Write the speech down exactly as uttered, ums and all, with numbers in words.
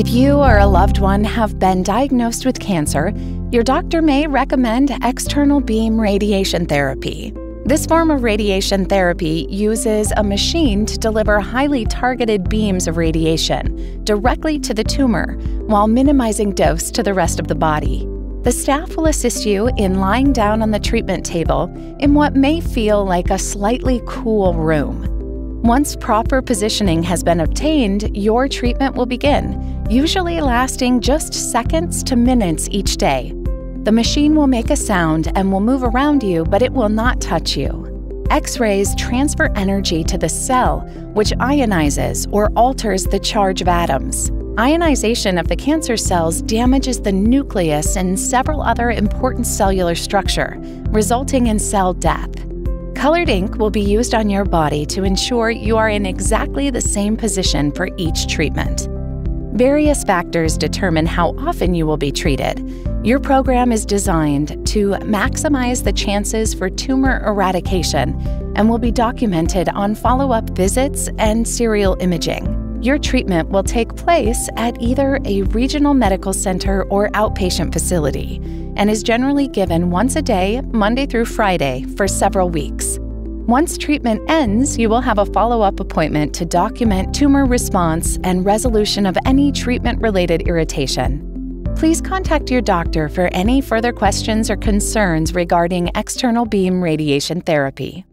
If you or a loved one have been diagnosed with cancer, your doctor may recommend external beam radiation therapy. This form of radiation therapy uses a machine to deliver highly targeted beams of radiation directly to the tumor while minimizing dose to the rest of the body. The staff will assist you in lying down on the treatment table in what may feel like a slightly cool room. Once proper positioning has been obtained, your treatment will begin, usually lasting just seconds to minutes each day. The machine will make a sound and will move around you, but it will not touch you. X-rays transfer energy to the cell, which ionizes or alters the charge of atoms. Ionization of the cancer cells damages the nucleus and several other important cellular structure, resulting in cell death. Colored ink will be used on your body to ensure you are in exactly the same position for each treatment. Various factors determine how often you will be treated. Your program is designed to maximize the chances for tumor eradication and will be documented on follow-up visits and serial imaging. Your treatment will take place at either a regional medical center or outpatient facility and is generally given once a day, Monday through Friday, for several weeks. Once treatment ends, you will have a follow-up appointment to document tumor response and resolution of any treatment-related irritation. Please contact your doctor for any further questions or concerns regarding external beam radiation therapy.